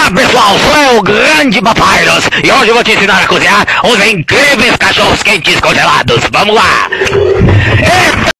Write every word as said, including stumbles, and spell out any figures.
Olá pessoal, sou o grande Papyrus e hoje eu vou te ensinar a cozinhar os incríveis cachorros quentes congelados. Vamos lá! Eita!